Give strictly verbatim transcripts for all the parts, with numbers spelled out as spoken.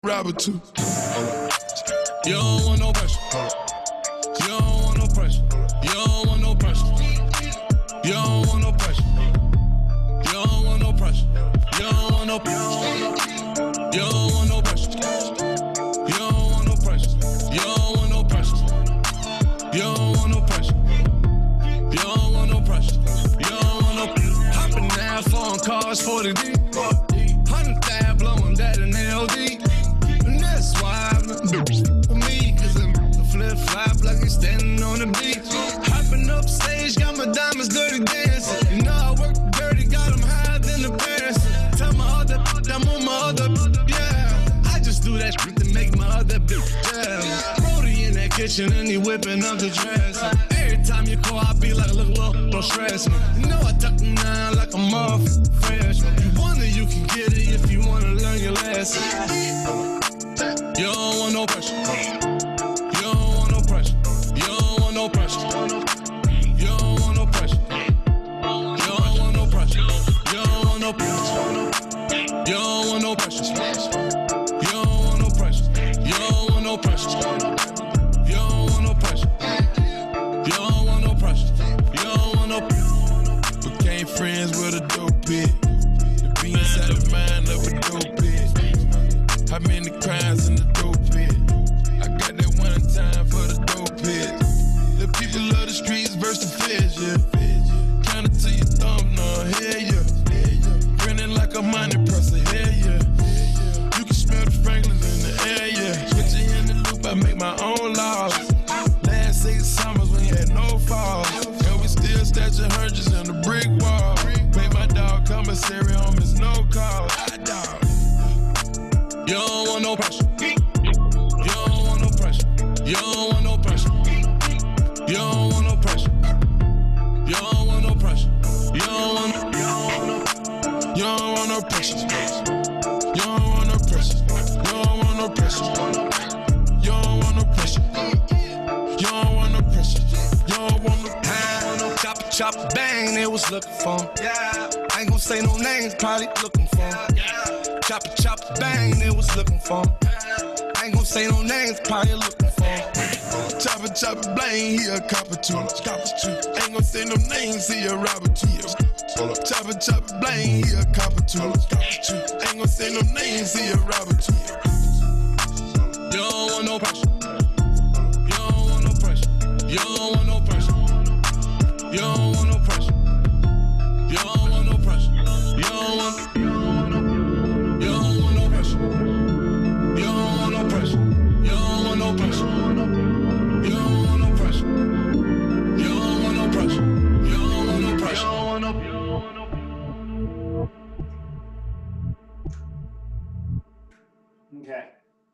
Robert too. You don't want no pressure. You don't want no pressure. You don't want no pressure. You don't want no pressure. You don't want no pressure. You don't want no pressure. You don't want no pressure. You don't want no pressure. You don't want no pressure. You don't want no pressure. You don't want no pressure. You don't want no pressure. Hopping now, phone calls for the D. Hundred thousand blowing that in L D. And that's why I'm for me, cause I'm flip flop like he's standing on the beach. Hopping up stage, got my diamonds dirty dancing. You know I work dirty, got them higher than the parents. Tell my other, I'm on my other, yeah. I just do that shit to make my other bitch, yeah. Brody in that kitchen and he whipping up the dress. Every time you call, I be like, look, look, don't stress me. You know I tuck them down like I'm off fresh. You wonder you can get it if you wanna learn your lesson. You don't want no pressure. You don't want no pressure. You don't want no pressure. You don't want no pressure. You don't want no pressure. You don't want no pressure. You don't want no pressure. You don't want no pressure. You don't want no pressure. You don't want no pressure. You don't want no pressure. You don't want no pressure. Became friends with a dope bitch. The be inside the mind of a dope bitch. How many crimes in the dope pit? I got that one time for the dope pit. The people of the streets versus the feds, yeah. Counter to your thumb, no, hell yeah. Grinning like a money presser, hell yeah. You can smell the Franklins in the air, yeah. Switch it in the loop, I make my own laws. Last six summers we had no falls. And we still stashing hundreds in the brick wall. Make my dog commissary on his no call. I dog. You don't want no pressure. You don't want no pressure. You don't want no pressure. You don't want no pressure. You don't want no pressure. You don't want no. You don't want no pressure. You don't want no pressure. You don't want no pressure. You don't want no pressure. You don't want no pressure. You don't want no pressure. Chop chop bang, they was looking for him. Yeah. I ain't gon' say no names, probably looking for him. Yeah. Chop chop bang, they was looking for him. I ain't gon' say no names, probably looking for him. Chop it, chop it, bang, he a copper too. Ain't gon' say no names, he a robber too. Chop it, chop it, bang, he a copper too. Ain't gon' say no names, he a robber too. You don't want no pressure. You don't want no pressure. You don't want no pressure. You don't want no pressure. You don't want no pressure. You don't want. You don't want no pressure. You don't want no pressure. You don't want no pressure. You don't want no pressure. You don't want no pressure. You don't want no pressure. You don't want no. Okay.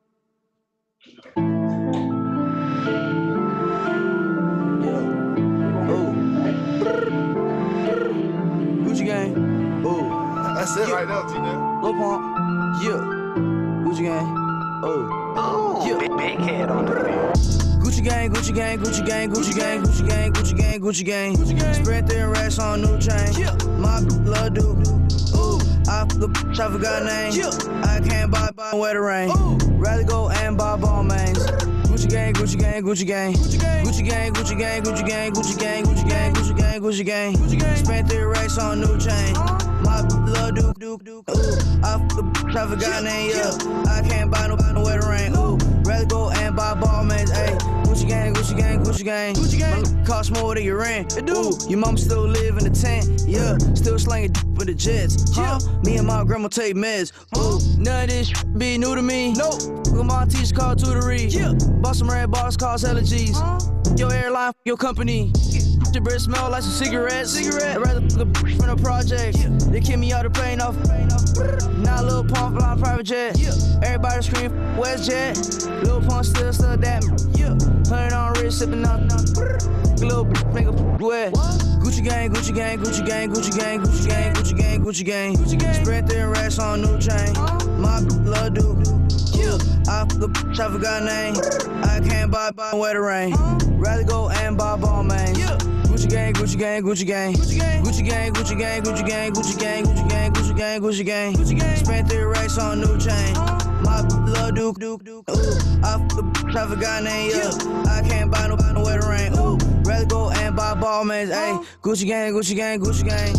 Gucci gang, ooh. That's it yeah. right now, T-Now. Lil Pump, yeah. Gucci gang, oh. Oh, yeah. big, big head on the beat. Gucci gang, Gucci gang, Gucci gang, Gucci gang, Gucci gang, Gucci gang, Gucci gang, Gucci gang. Spread thin racks on new chain. Yeah. My love do. Ooh, I fuck a bitch, I forgot name. Yeah. I can't buy buy where the rain. Ooh. Rather go and buy ball mains. Gucci gang, Gucci gang, Gucci gang, Gucci gang, Gucci gang, Gucci gang, Gucci gang, Gucci gang, Gucci gang, Gucci gang, Gucci gang, Gucci gang. Spent three racks on new chain. My love do do do. Ooh, I fuck a bitch, I forgot name. Yeah, I can't buy no buy no where the rain. Ooh, rather go and buy ball mains. Ayy, Gucci gang, Gucci gang, Gucci gang, Gucci gang. My cost more than your rent. It do. Your mama still live in the tent. Yeah, still slanging with the jets. Huh? Me and my grandma take meds. Ooh, none of this be new to me. Nope. Look at my teacher called tutory. Yeah. Bought some red bars, cause hella G's. Uh, your airline, your company. Your breath smell like some cigarettes. Cigarette. I'd rather fuck a bitch from the project. Yeah. They kick me out the plane off. Now Lil Pump flying private jet. Yeah. Everybody scream WestJet. Lil Pump still still that. Yeah. Hundred on wrist, sipping out. Little finger wet. Gucci gang, Gucci gang, Gucci gang, Gucci gang, Gucci gang, Gucci gang, Gucci gang, Gucci gang. Spread thin racks on new chain. My love do. Yeah. I fuck a bitch, I forgot name. I can't buy buy where the rain. Rather go and buy ball mains. Gucci Gucci gang, Gucci gang, Gucci gang, Gucci gang, Gucci gang, Gucci gang, Gucci gang, Gucci gang, Gucci gang, Gucci gang, Gucci gang, Gucci gang. Spent three racks on new chain. My love Duke, Duke, Duke. Ooh, I f the I forgot name, yeah. I can't buy no, buy no wedding ring. Ooh, rather go and buy ball mates, ayy. Gucci gang, Gucci gang, Gucci gang.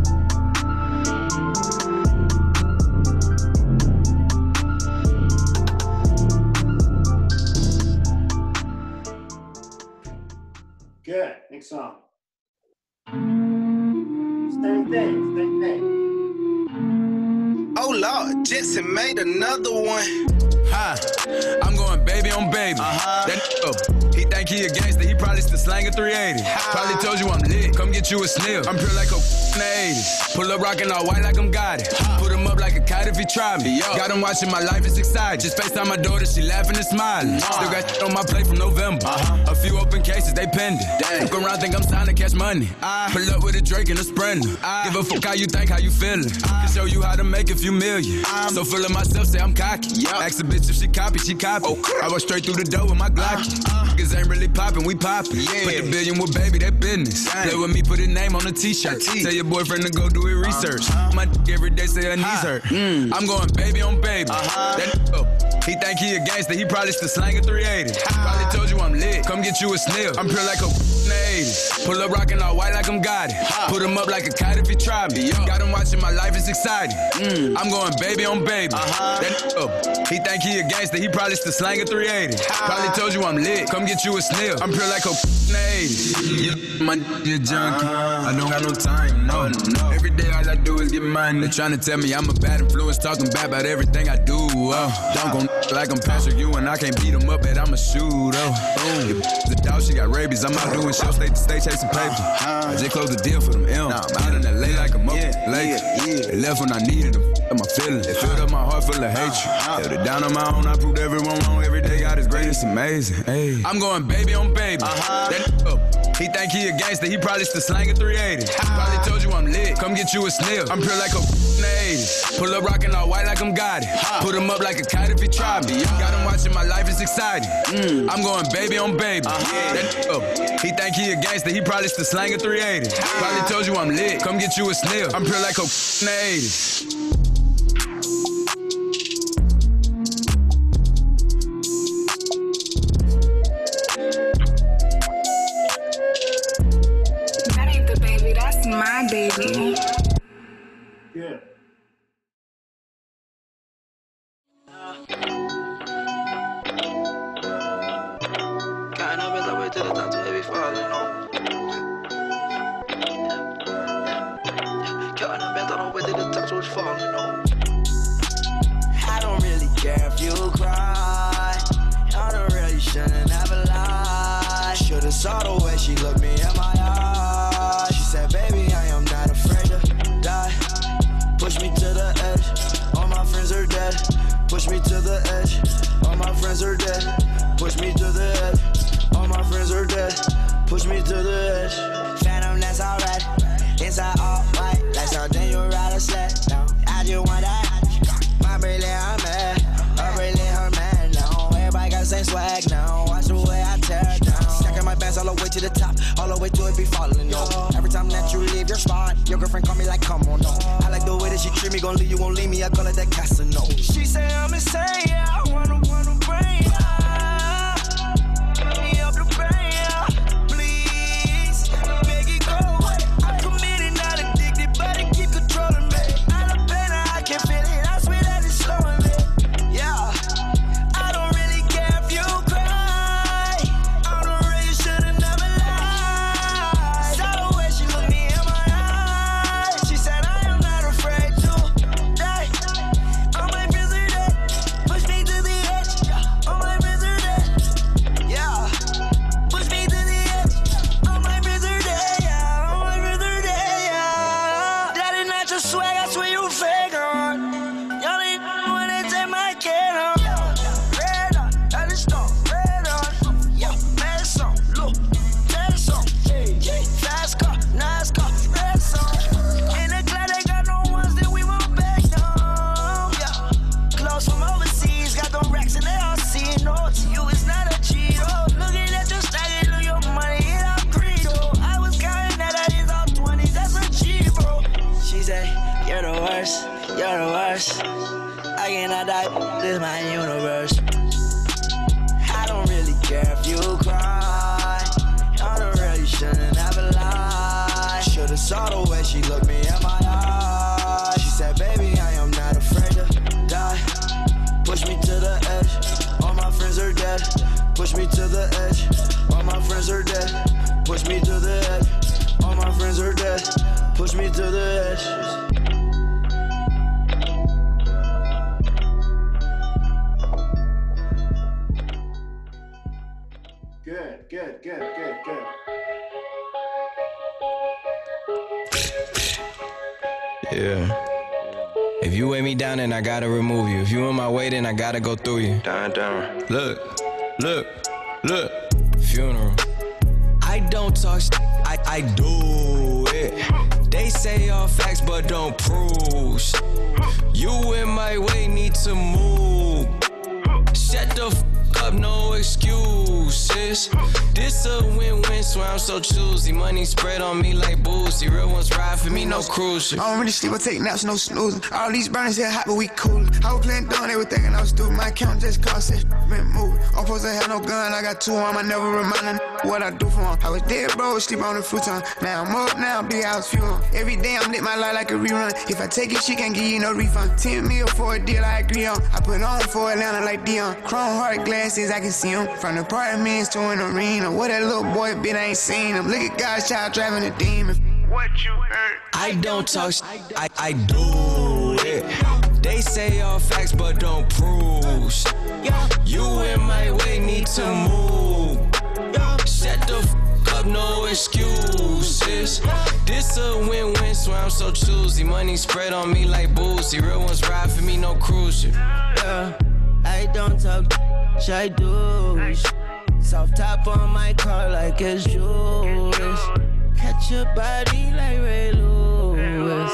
Good. Next song. Same thing. Same thing. Oh Lord, Jetson made another one. Hi, I'm going baby on baby. Uh-huh. That oh, he think he a gangster, he probably still slanging three eighty. Probably told you I'm lit, come get you a sniff. I'm pure like a in the eighties. Pull up rockin' all white like I'm got it. Put him up like a kite if he try me. Got him watching my life, it's exciting. Just FaceTime my daughter, she laughing and smiling. Still got shit on my plate from November. A few open cases, they pending. Look around, think I'm signed to catch money. Pull up with a Drake and a Sprinter. Give a fuck how you think, how you feeling. Can show you how to make a few million. So full of myself, say I'm cocky. Ask a bitch if she copy, she copy. I walk straight through the door with my Glocky. Niggas ain't really poppin', we poppin'. Put the billion with baby, that business. Play with me, put his name on the t-shirt. Tell your boyfriend to go do his research. My d every day say her knees hurt. I'm going baby on baby. That oh, he think he a gangster, he probably still slanging three eighty. Probably told you I'm lit, come get you a sniff. I'm pure like a in the eighties. Pull up rockin' all white like I'm got it. Put him up like a kite if he try me. Got him watching my life, it's exciting. I'm going baby on baby. That oh, he think he a gangster, he probably still slanging three eighty. Probably told you I'm lit, come get you a sniff. I'm pure like a in the eighties. Yeah, my d junkie, I don't got no time, no, no. Every day all I do is get money. They tryna tell me I'm a bad influence, talking bad about everything I do. Oh, don't go like I'm Patrick Ewing, I can't beat him up, but I'm a shooter. Oh, the dog, she got rabies. I'm out doing shows, state to state chasing paper. I just closed the deal for them M's. I'm out in L A like a mother lake. They left when I needed them. My feelings, they filled up my heart full of hatred. Held it down on my own, I proved everyone wrong. Every day God is great, it's amazing. Hey. I'm going baby on baby. That oh, he think he a gangster, he probably still slanging three eighty. Probably told you I'm lit, come get you a sniff. I'm pure like a in the eighties. Pull up rockin' all white like I'm got it. Put him up like a kite if he try me. Got him watching my life, it's exciting. I'm going baby on baby. That oh, he think he a gangster, he probably still slanging three eighty. Probably told you I'm lit, come get you a sniff. I'm pure like a in the eighties. My baby. Good. Kind of been the way to the top, so heavy falling on. Kind of been the way to the top, so it's falling on. I don't really care if you cry. I don't really shouldn't have a lie. Should've saw the way she looked me in my eyes. She said, baby, I am not afraid to die. Push me to the edge. All my friends are dead. Push me to the edge. All my friends are dead. Push me to the edge. All my friends are dead. Push me to the edge. Phantom, that's alright. Inside all white, like something you ride a sled. No, I just want that. My bracelet, I'm mad. My bracelet, her man. No, everybody got the same swag now. Watch the way I tear it down. Stacking my bands all the way to the top, all the way to it be falling. No, every time that you leave your spot, your girlfriend call me like, come on, no. I like the way that she treat me, gon' leave you, won't leave me. I call it that Casino. She say I'm insane, yeah. I wanna, wanna bring ya. Put me up the brain, yeah. Please, make it go away. I'm committed, not addicted, but it keep controlling me. I love pain, I can feel it. I swear that it's slowing me. Yeah, I don't really care if you cry. I'm the real, you should've never lied. Saw the way she looked me in my eyes. She said I am not afraid to die. All my friends are dead. Push me to the edge. All my friends are dead. Yeah, push me to the edge. All my friends are dead. Yeah, all my friends are dead. Yeah, that is not your swag. I swear you fake on. Y'all ain't wanna take my kid on. Red on, that is stone. Red on, yeah, mad song. Look, that is song. Fast car, nice car, red song. In the club, they got no ones that we won't back down. Yeah, clothes from overseas, got them racks and they all see. No, to you it's not a cheat. Oh, looking at your style, look your money, it all green. Oh, I was counting you're the worst. I cannot die, this is my universe. I don't really care if you cry. I don't really shouldn't ever lie. Should've saw the way she looked me in my eyes. She said, baby, I am not afraid to die. Push me to the edge, all my friends are dead. Push me to the edge, all my friends are dead. Push me to the edge, all my friends are dead. Push me to the edge. Good, good, good, good, good. Yeah. If you weigh me down, then I gotta remove you. If you in my way, then I gotta go through you. Down, down. Look, look, look. Funeral. I don't talk sh- I, I do it. They say all facts, but don't prove sh- You in my way, need to move. Shut the f up, no excuses. This a win-win, so I'm so choosy. Money spread on me like boozy. Real ones ride for me, no cruising. I don't really sleep, I take naps, no snoozing. All these burners here hot, but we cool. I was playing dumb, they were thinking I was stupid. My account just cost it, been moving. I'm supposed to have no gun, I got two on, I never remind what I do for them. I was dead, bro, sleep on the futon. Now I'm up, now big house fuel. Every day I'm lit my life like a rerun. If I take it, she can't give you no refund. ten mil for a deal I agree on. I put on for Atlanta like Dion. Chrome heart glasses, I can see them. From the apartments to an arena. What that little boy been, I ain't seen him. Look at God's child driving a demon. What you heard? I don't talk sh- I, I do it. They say all facts, but don't prove sh- You in my way, need to move. Shut the f up, no excuses. This a win-win, so I'm so choosy. Money spread on me like boozy. Real ones ride for me, no cruising. Yeah, I don't talk sh- I do sh- Soft top on my car like it's yours. Catch your body like Ray Lewis.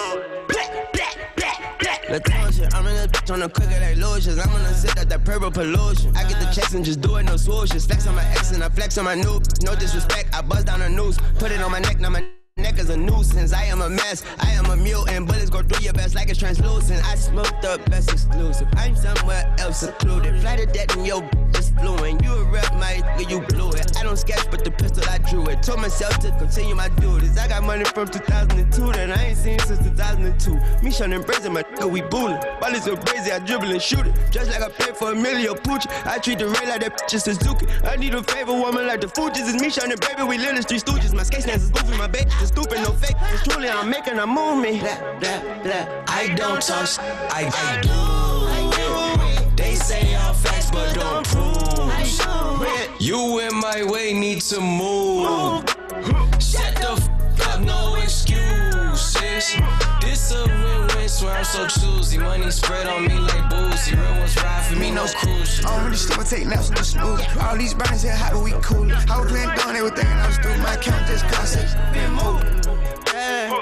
Latosia, I'm in this bitch on the quicker like lotions. I'm gonna sit at that purple pollution. I get the checks and just do it, no swooshes. Flex on my ex and I flex on my new. No disrespect, I buzz down the noose. Put it on my neck, now my neck is a nuisance. I am a mess, I am a mutant. Bullets go through your vest like it's translucent. I smoked the best exclusive. I'm somewhere else secluded. Fly to death and yo is fluent. You a rep, my nigga, you blew it. I don't sketch, but the pistol I drew it. Told myself to continue my duties. I got money from two thousand two that I ain't seen since two thousand two. Me shun and brazen, my nigga, we bullin'. Ball is so crazy, I dribble and shoot it. Just like I paid for Emilio Pucci. I treat the rain like that bitch is Suzuki. I need a favor woman like the Fugees. It's me shun and baby, we live in street stooges. My skate stance is goofy, my baby is stupid, no fake. It's truly I'm making a move me. Blah, blah, blah. I don't talk sh- I, I do it. They say all facts, but don't prove it. You in my way, need to move. Shut the f up, no excuses. This a win-win, so I'm so choosy. Money spread on me like boozy. Real ones ride for me, no cruising. I don't really sleep, I take naps, no snoozing. All these burners here hot, but we cool. I was playing dumb, they were thinking I was stupid. My account just cost it, been moving. Yeah.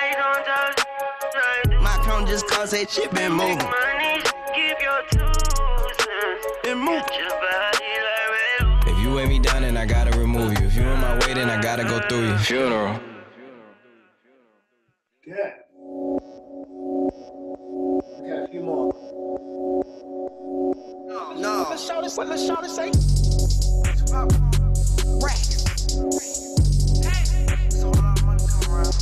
My account just cost eight, shit been moving. Been moving. If you weigh me down, then I gotta remove you. If you in my way, then I gotta go through you. Funeral. Good. Okay, a few more. No. Let's show this, let's show this, say. Racks. So a lot of money come around.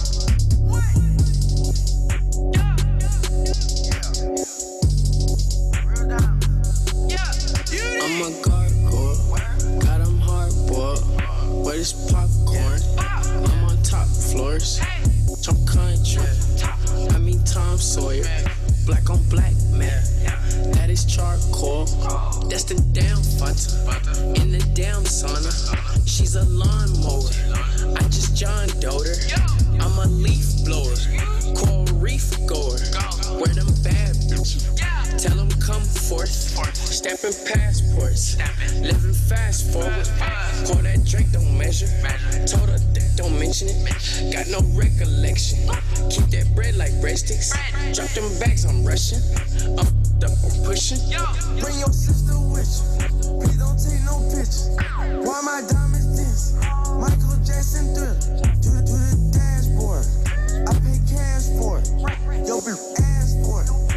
I'm a gargoyle, got them hard boiled. Where this popcorn? I'm on top floors. I'm country. I mean Tom Sawyer. Black on black man. That is charcoal. That's the damn Fanta. In the damn sauna. She's a lawnmower. I just John Doe her. I'm a leaf blower. Coral reef goer. Where them bad bitches? Tell them come forth. Stamping passports. Living fast forward. Call that Drake, don't measure. Told her that don't mention it. Got no recollection. Keep that bread like breadsticks. Drop them bags, I'm rushing. I'm up, I'm pushing. Bring your sister with you. Please don't take no pictures. Why my diamonds dance? Michael Jackson thriller. To, to the dashboard. I pay cash for it. Yo, bitch ass for it.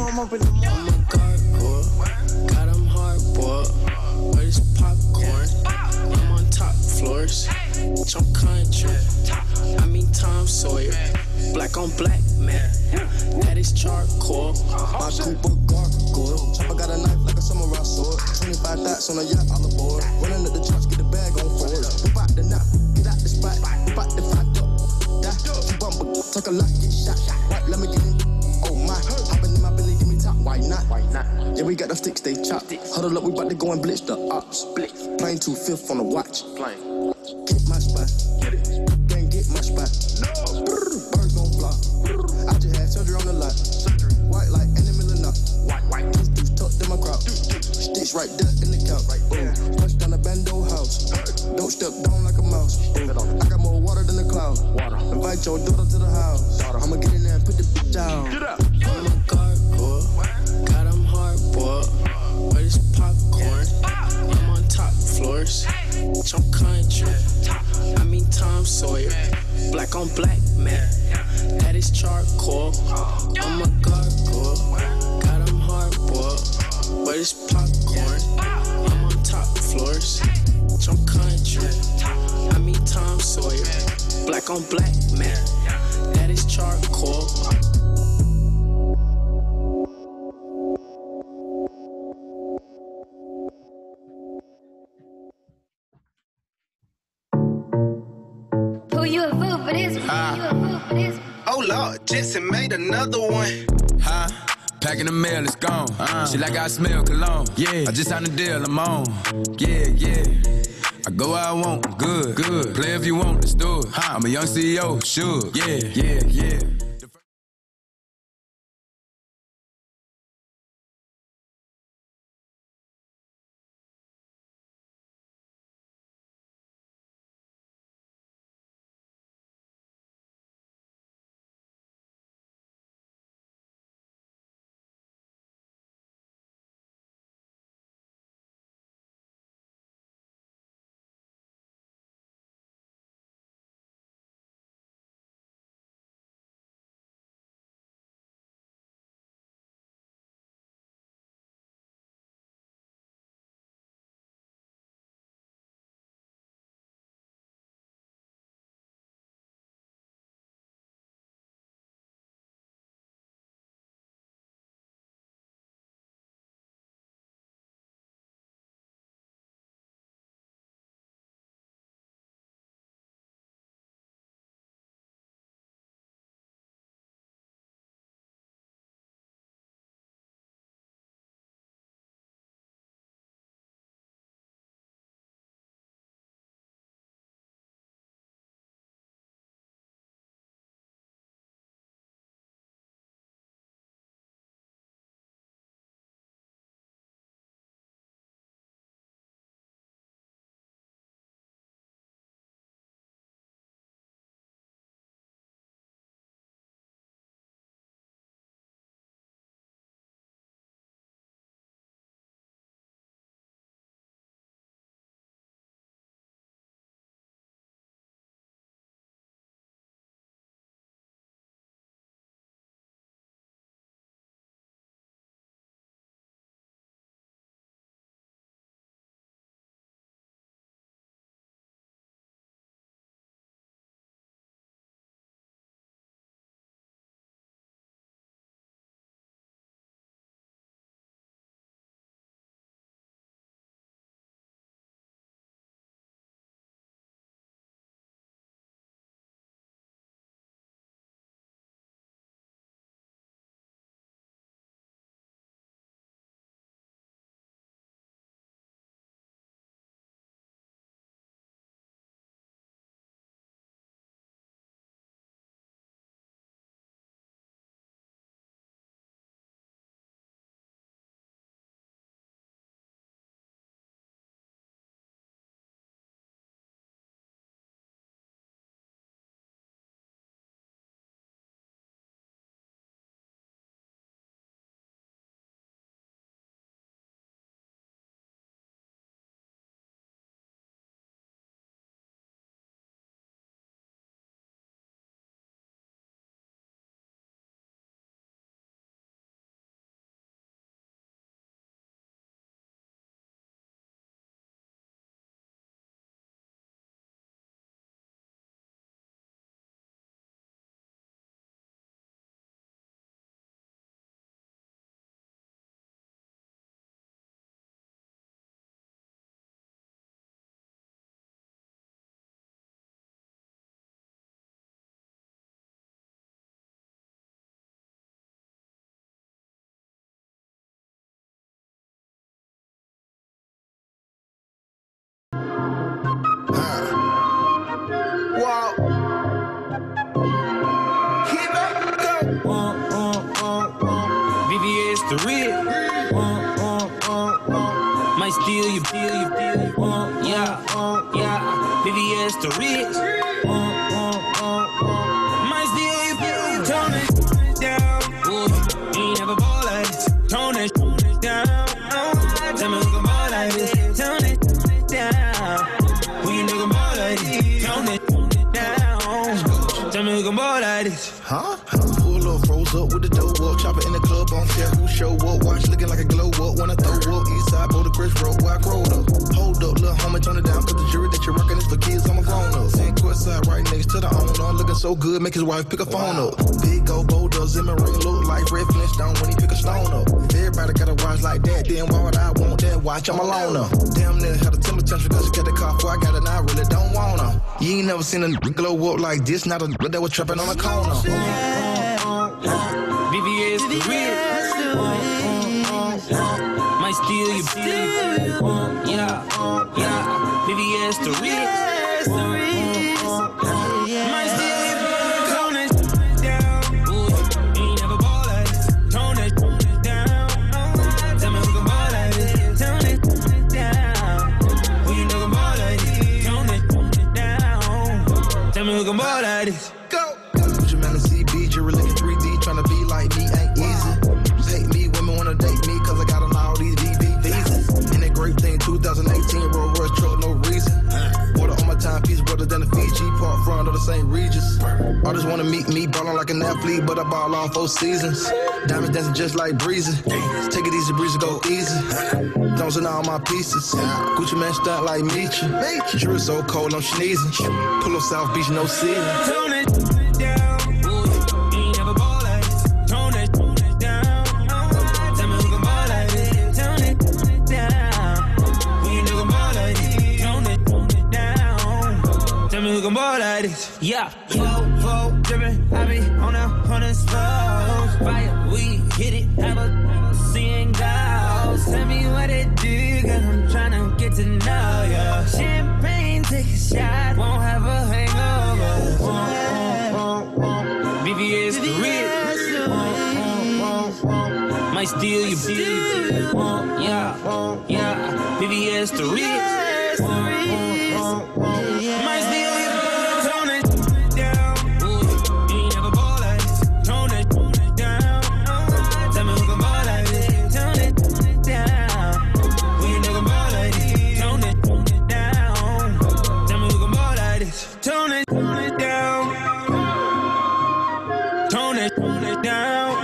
I'm up in the morning. I'm a gargoyle, got them hard boiled. Where this popcorn? I'm on top floors. Jump country. I mean Tom Sawyer. Black on black, man. That is charcoal. My Cooper gargoyle. Chopper got a knife like a samurai sword. twenty-five thoughts on a yacht all aboard. Running up the trucks, get the bag on forward. Whip out the knot, get out the spot. Whip out the fight up. Die, keep on, take a lot, get shot. Right, let me get in. Oh my, hopping in my belly, give me top. Why not? Why not? Yeah, we got the sticks, they chop. Huddle up, we about to go and blitz the ops. Plane two fifth on the watch. Get my spot. Can't get my spot. No. Birds gon' fly. I just had surgery on the lot. White light in the middle of night. White, white. Deuce, deuce, tucked in my crowd. Sticks right there in the couch. Right there. Touch down the bando house. Don't step down like a mouse. I got more water than the cloud. Invite your daughter to the house. I'ma get in there and put the bitch down. I'm a gargoyle, got them hard boiled. Where this popcorn? I'm on top floors. Jump country. I mean Tom Sawyer. Black on black, man. That is charcoal. I'm a gargoyle, got them hard boiled. Where this popcorn? I'm on top floors. Jump country. I mean Tom Sawyer. Black on black, man. That is charcoal. Who you a fool for this? Who you a fool for this? Oh Lord, Jetson made another one. Huh? Packing the mail, it's gone. Uh, she like I smell cologne. Yeah. I just signed a deal, I'm on. Yeah, yeah. I go where I want, good, good. Play if you want, let's do it. Huh? I'm a young C E O, sure. Yeah, yeah, yeah. the real. Uh, uh, uh, uh. Might steal you, steal you, steal you. Uh, yeah, uh, yeah. V V S the real. Uh, uh, uh, uh. Might steal you, steal you. Tone it down. Ooh, you ain't never ball like this. Tone it down. Tell me who can ball like this. Tone it down. Who you nigga ball like this? Tone it down. Tell me who can ball like this. Huh? Pull up, froze up with the dough up. Chopper in the club, on care who show up. Watch looking like a glow up. When I throw up, east side, bow the Chris Road, where I growed up. Hold up, little homie, turn it down. Cause the jury that you're rocking is for kids, I'm a grown up. Sand court side, right next to the owner. Looking so good, make his wife pick a phone wow. up. Big old boulders in my ring, look like Red Flintstone when he pick a stone up. If everybody got a watch like that, then why would I want that watch? I'm alone up. Damn near had a temper tantrum cause she got the car before I got it, now I really don't want her. You ain't never seen a glow up like this, not a that was trapping on the corner. V V S the real. Uh, uh, uh, might steal you, steal you. Uh, yeah, uh, yeah. V V S the real. Uh, uh, uh, might steal you. Tone it down. Ooh, you ain't never ball like this. Tone it down. Tell me who can ball like this. Tone it down. Who you nigga ball like this? Tone it down. Tell me who can ball like this. Go. Put your man in C B, you're looking three D, tryna be like me ain't easy. Hate me, women wanna date me, cause I got them all these V V visas. And that great thing, twenty eighteen, Rolls Royce truck, no reason. Water on my timepiece, brother than the Fiji, part front of the Saint Regis. Artists wanna meet me, ballin' like an athlete, but I ball all four seasons. Diamonds dancing just like breezy. Take it easy, breezy, go easy. Don't in all my pieces. Gucci man stunt like Meechie. Jewelry so cold, I'm sneezing. Pull up South Beach, no ceiling. Tone it down. Ooh, you ain't never ball like this. Tone it down. Tell me who can ball like this. Tone it down. Who you nigga ball like this? Tone it down. Tell me who can ball like this. Yeah, flow, flow, drippin'. I be on the on the slow. Fire, we hit it. Have a seeing ghosts. Tell me what it do, cause I'm tryna get to know ya. Champagne, take a shot. Won't have a hangover. V V S the real. Might steal you, steal you. Uh, yeah, yeah. V V S the real. Might steal you. Tone it down. Ooh, you ain't never ball like this. Tone it down. Tell me who can ball like this. Tone it down. Who you nigga ball like this? Tone it down. Tell me who can ball like this. Tone it, tone it down. Tone it, tone it down.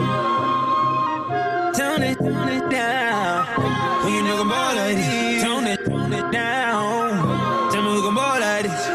Tone it, tone it down. Who you nigga ball like this? Tone it, tone it down. Tell me who can ball like this.